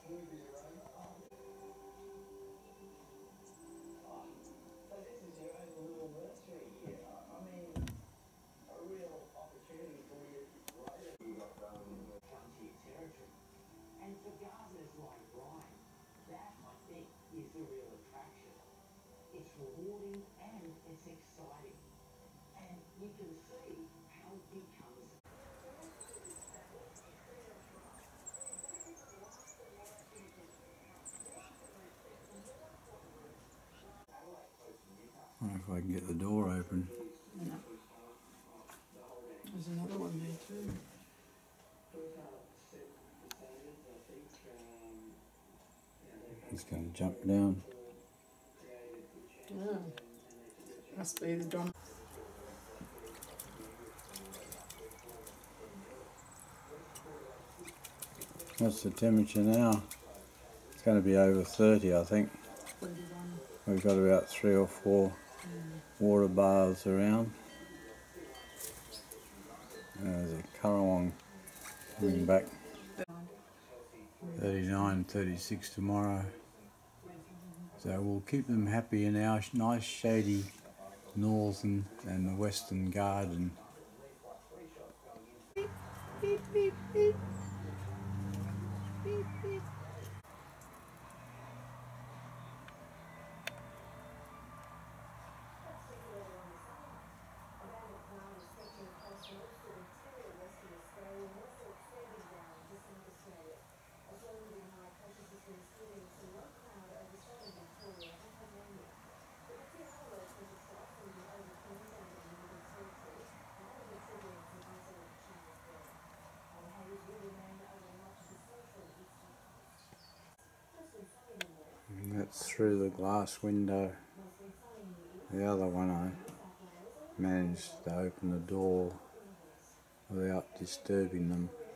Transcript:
I wonder if I can get the door open. No. There's another one there too. It's going to jump down. Oh. Must be the Don. What's the temperature now? It's going to be over 30, I think. 21. We've got about 3 or 4 water baths around. There's a currawong coming back. 39, 36 tomorrow. So we'll keep them happy in our nice shady northern and the western garden. Beep, beep, beep, beep. Beep, beep. And that's through the glass window. The other one I managed to open the door without disturbing them.